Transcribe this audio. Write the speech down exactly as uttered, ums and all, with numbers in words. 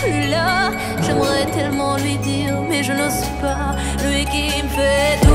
plus là. J'aimerais tellement lui dire, mais je n'ose pas. Lui qui me fait tout.